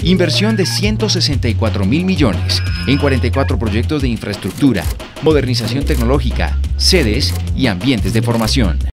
Inversión de 164.000 millones en 44 proyectos de infraestructura, modernización tecnológica, sedes y ambientes de formación.